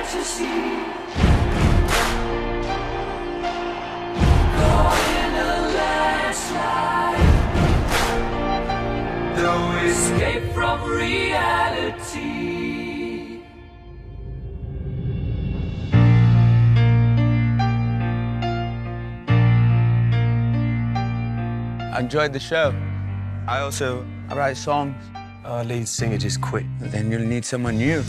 fantasy. Caught in a landslide. No escape from reality. I enjoyed the show. I write songs. Our lead singer just quit. Then you'll need someone new.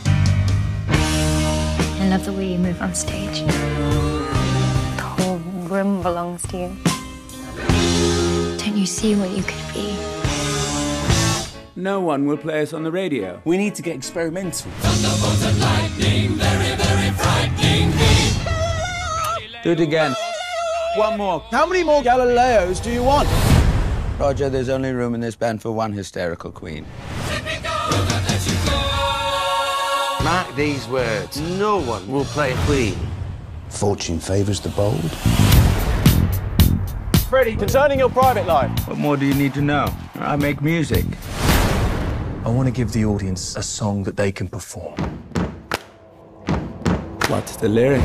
I love the way you move on stage. The whole room belongs to you. Don't you see what you could be? No one will play us on the radio. We need to get experimental. Thunderbolts and lightning, very, very frightening me. Do it again. One more. How many more Galileos do you want? Roger, there's only room in this band for one hysterical queen. Mark these words. No one will play a queen. Fortune favours the bold. Freddie, concerning your private life. What more do you need to know? I make music. I want to give the audience a song that they can perform. What's the lyric?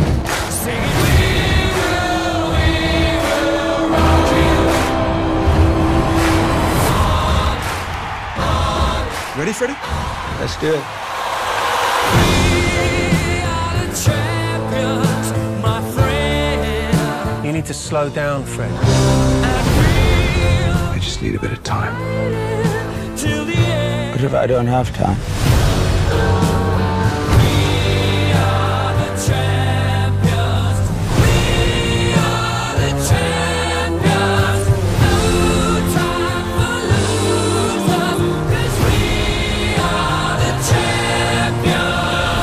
Ready, Freddie? Let's do it. You need to slow down, Fred. I just need a bit of time. What if I don't have time?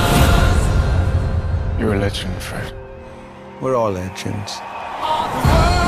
You're a legend, Fred. We're all legends. On the world.